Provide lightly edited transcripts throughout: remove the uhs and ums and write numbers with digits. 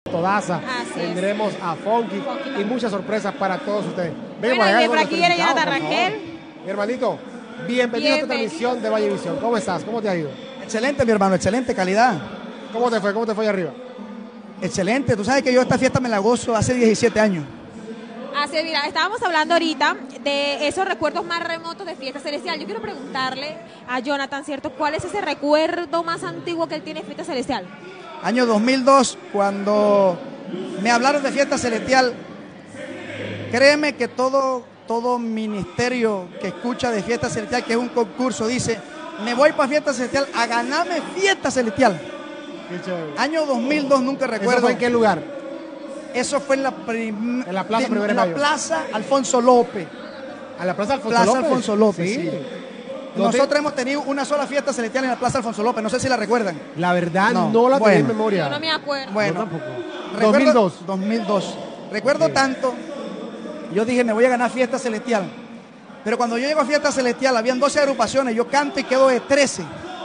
Todaza, tendremos a Funky y muchas sorpresas para todos ustedes. Bueno, y por aquí viene Jonathan Rangel. Mi hermanito, bienvenido a esta transmisión de Vallevisión. ¿Cómo estás? ¿Cómo te ha ido? Excelente, mi hermano, excelente calidad. ¿Cómo te fue? ¿Cómo te fue allá arriba? Excelente, tú sabes que yo esta fiesta me la gozo hace 17 años. Así es, mira, estábamos hablando ahorita de esos recuerdos más remotos de Fiesta Celestial. Yo quiero preguntarle a Jonathan, ¿cierto? ¿Cuál es ese recuerdo más antiguo que él tiene de Fiesta Celestial? Año 2002, cuando me hablaron de Fiesta Celestial, créeme que todo ministerio que escucha de Fiesta Celestial, que es un concurso, dice, me voy para Fiesta Celestial a ganarme Fiesta Celestial. Año 2002, nunca recuerdo. ¿Eso fue en qué lugar? Eso fue en la Plaza Primero de Mayo. Plaza Alfonso López. ¿A la Plaza Alfonso López? Alfonso López, sí. Nosotros hemos tenido una sola fiesta celestial en la Plaza Alfonso López, no sé si la recuerdan. La verdad no la tengo en memoria. Yo no me acuerdo. Bueno, tampoco. 2002. Recuerdo tanto, yo dije, me voy a ganar Fiesta Celestial. Pero cuando yo llego a Fiesta Celestial, habían 12 agrupaciones, yo canto y quedo de 13.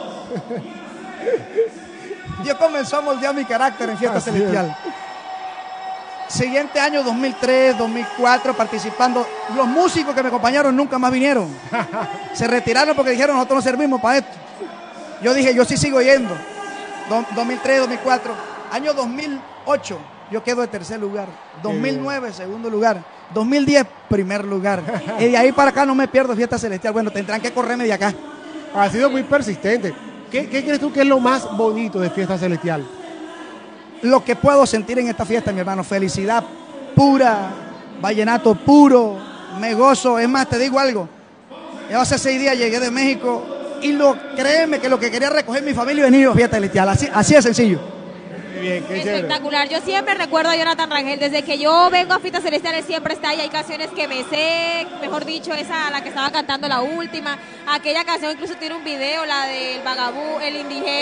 Dios comenzó a moldear mi carácter en Fiesta Celestial. Siguiente año, 2003, 2004, participando. Los músicos que me acompañaron nunca más vinieron. Se retiraron porque dijeron, nosotros no servimos para esto. Yo dije, yo sí sigo yendo. 2003, 2004. Año 2008, yo quedo de tercer lugar. 2009, segundo lugar. 2010, primer lugar. Y de ahí para acá no me pierdo Fiesta Celestial. Bueno, tendrán que correrme de acá. Ha sido muy persistente. ¿Qué crees tú que es lo más bonito de Fiesta Celestial? Lo que puedo sentir en esta fiesta, mi hermano, felicidad pura, vallenato puro, me gozo. Es más, te digo algo, yo hace 6 días llegué de México y créeme que lo que quería recoger mi familia y venir a Fiesta Celestial, así de sencillo. Muy bien, qué espectacular. Yo siempre recuerdo a Jonathan Rangel, desde que yo vengo a Fiesta Celestial, él siempre está ahí. Hay canciones que me sé, mejor dicho, esa la que estaba cantando la última, aquella canción incluso tiene un video, la del Vagabú, El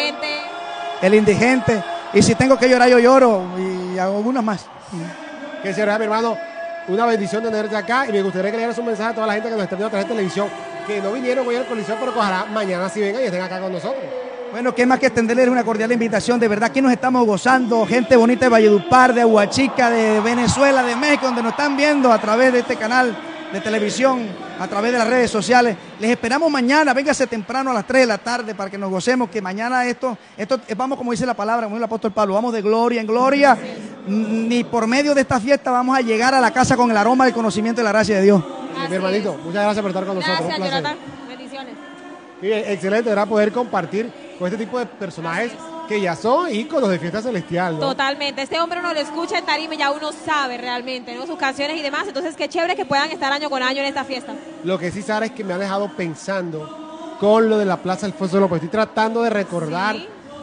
Indigente. Y si tengo que llorar, yo lloro y hago algunas más. Que será, mi hermano, una bendición tenerte acá y me gustaría que le dieras un mensaje a toda la gente que nos está viendo a través de televisión, que no vinieron hoy al Coliseo, pero que ojalá mañana sí vengan y estén acá con nosotros. Bueno, qué más que extenderles una cordial invitación, de verdad que nos estamos gozando, gente bonita de Valledupar, de Aguachica, de Venezuela, de México, donde nos están viendo a través de este canal de televisión, a través de las redes sociales. Les esperamos mañana, véngase temprano a las 3 de la tarde para que nos gocemos, que mañana esto vamos, como dice la palabra, como dice el apóstol Pablo, vamos de gloria en gloria. Ni por medio de esta fiesta vamos a llegar a la casa con el aroma del conocimiento y la gracia de Dios. Mi hermanito, muchas gracias por estar con nosotros. Gracias, Jonathan. Bendiciones. Sí, excelente, ¿verdad? Poder compartir con este tipo de personajes que ya son íconos de Fiesta Celestial, ¿no? Totalmente. Este hombre uno lo escucha en tarima y ya uno sabe realmente, ¿no? Sus canciones y demás. Entonces, qué chévere que puedan estar año con año en esta fiesta. Lo que sí, Sara, es que me ha dejado pensando con lo de la Plaza Alfonso López. Estoy tratando de recordar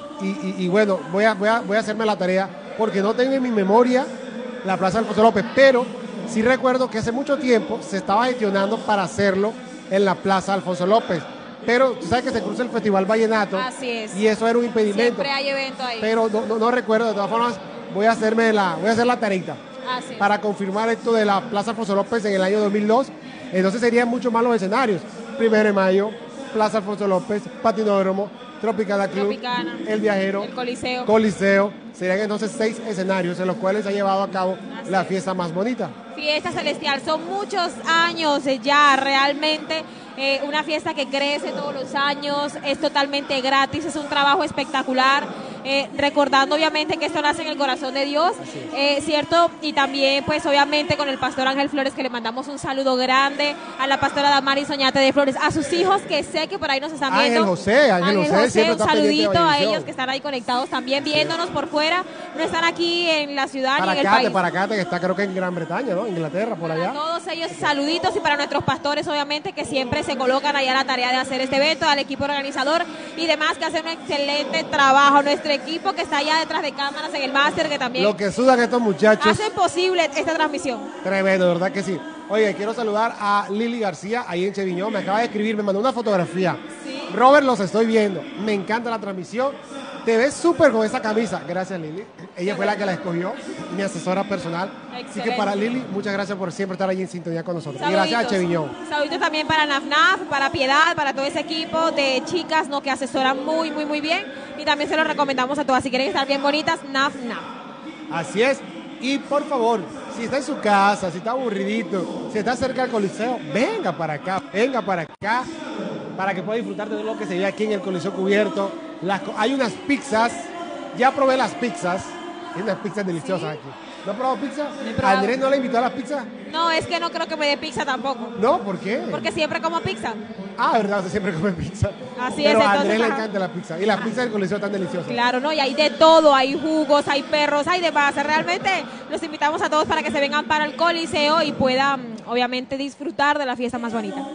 y bueno, voy a hacerme la tarea porque no tengo en mi memoria la Plaza Alfonso López, pero sí recuerdo que hace mucho tiempo se estaba gestionando para hacerlo en la Plaza Alfonso López. Pero tú sabes que se cruza el Festival Vallenato. Así es. Y eso era un impedimento. Siempre hay evento ahí. Pero no recuerdo, de todas formas, voy a hacer la tareita para confirmar esto de la Plaza Alfonso López en el año 2002. Entonces serían mucho más los escenarios. 1 de Mayo, Plaza Alfonso López, Patinódromo, Tropicana Club, El Viajero, el Coliseo. Serían entonces 6 escenarios en los cuales se ha llevado a cabo la fiesta más bonita. Fiesta Celestial, son muchos años ya realmente. Una fiesta que crece todos los años, es totalmente gratis, es un trabajo espectacular, recordando obviamente que esto nace en el corazón de Dios, ¿cierto? Y también pues obviamente con el pastor Ángel Flores, que le mandamos un saludo grande, a la pastora Damaris Oñate de Flores, a sus hijos que sé que por ahí nos están viendo. Ángel José, un saludito a ellos que están ahí conectados también, viéndonos por fuera, no están aquí en la ciudad ni en el país. Para acá, que está creo que en Gran Bretaña, ¿no? Inglaterra, por allá. A todos ellos saluditos y para nuestros pastores obviamente que siempre se colocan allá la tarea de hacer este evento, al equipo organizador y demás que hacen un excelente trabajo, nuestro equipo que está allá detrás de cámaras en el máster, que también lo que sudan estos muchachos hacen posible esta transmisión. Tremendo, ¿verdad que sí? Oye, quiero saludar a Lili García ahí en Cheviñón, me acaba de escribir, me mandó una fotografía. Sí. Robert, los estoy viendo, me encanta la transmisión, te ves súper con esa camisa. Gracias, Lili. Ella fue la que la escogió, mi asesora personal. Excelente. Así que para Lili, muchas gracias por siempre estar ahí en sintonía con nosotros. Saluditos. Y gracias a Cheviñón. Saluditos también para NAFNAF, para Piedad, para todo ese equipo de chicas, ¿no?, que asesoran muy bien. Y también se lo recomendamos a todas. Si quieren estar bien bonitas, NAFNAF. Así es. Y por favor, si está en su casa, si está aburridito, si está cerca del Coliseo, venga para acá, para que pueda disfrutar de todo lo que se ve aquí en el Coliseo Cubierto. Hay unas pizzas, ya probé las pizzas, hay unas pizzas deliciosas aquí. ¿No has probado pizza? ¿Andrés no le invitó a las pizzas? No, es que no creo que me dé pizza tampoco. ¿No? ¿Por qué? Porque siempre como pizza. Ah, verdad, usted siempre come pizza. Así Pero es, a entonces, Andrés le ajá. encanta la pizza. Y las pizzas del Coliseo están deliciosas. Claro, ¿no? Y hay de todo, hay jugos, hay perros, hay demás. Realmente los invitamos a todos para que se vengan para el Coliseo y puedan, obviamente, disfrutar de la fiesta más bonita.